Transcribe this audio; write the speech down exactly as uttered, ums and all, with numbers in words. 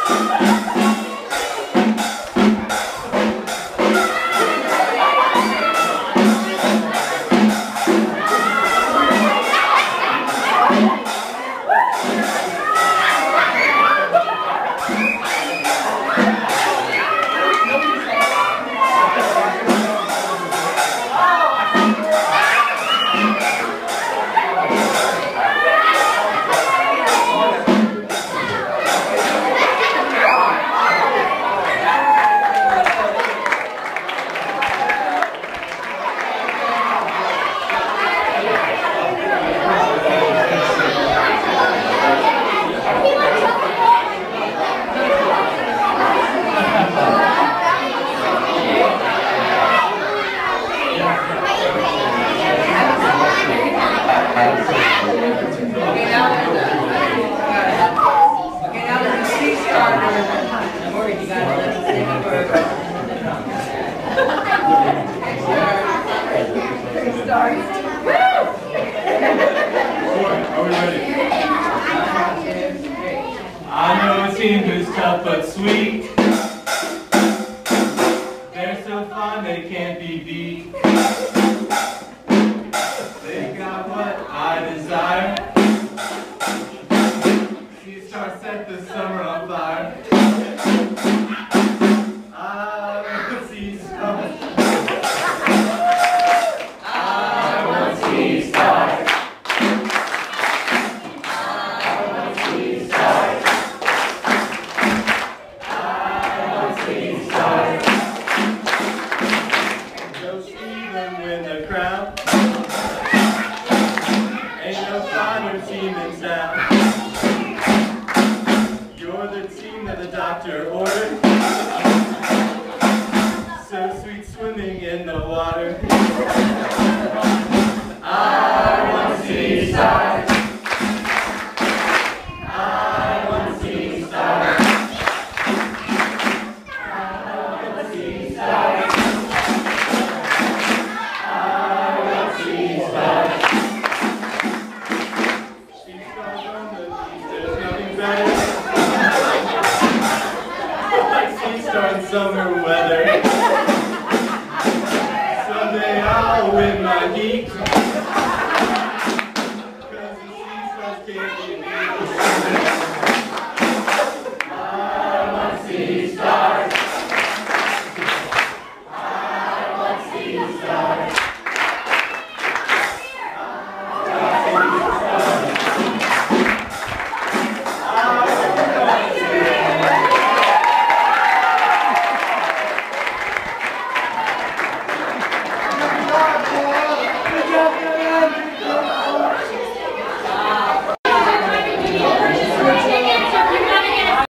I know a team who's tough but sweet. They're so fun they can't be beat. They got what I desire. Sea Star set the summer on fire. I want Sea Star. I want Sea Star. You're the team that the doctor ordered. So sweet swimming in the water. I want Sea Star. I want Sea Star. I want Sea Star. I want Sea Star. In summer weather. Someday I'll win my heat.